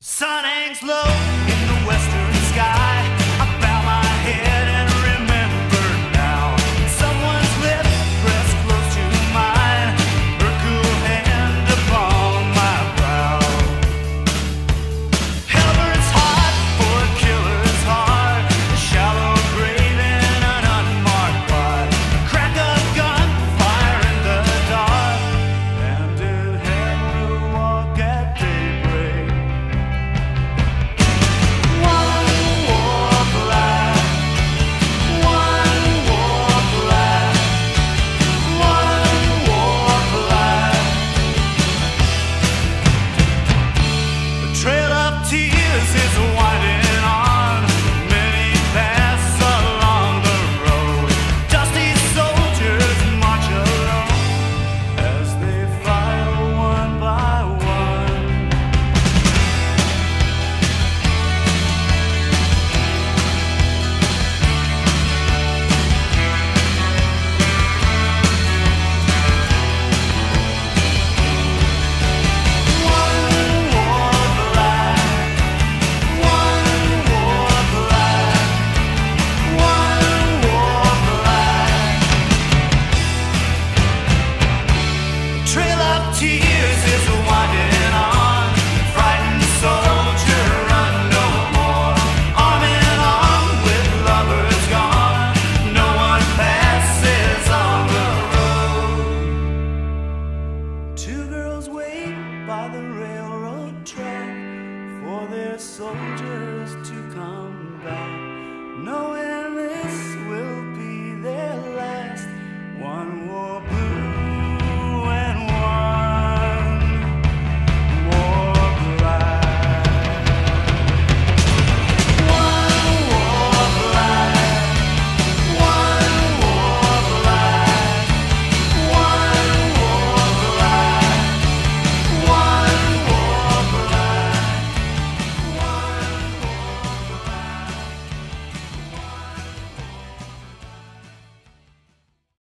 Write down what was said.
Sun hangs low in the western sky. I bow my head and remember now. Someone's lips pressed close to mine, her cool hand upon my brow. Hell burns hot for a killer's heart, a shallow grave in an unmarked plot. Crack of gunfire in the dark, and in hell we'll walk at daybreak. Trail of tears is winding on. Many pass along the road. Dusty soldiers march along as they file one by one. Trail of tears is winding on. Frightened soldier, run no more. Arm in arm with lovers gone. No one passes on the road. Two girls wait by the railroad track for their soldiers to come back, knowing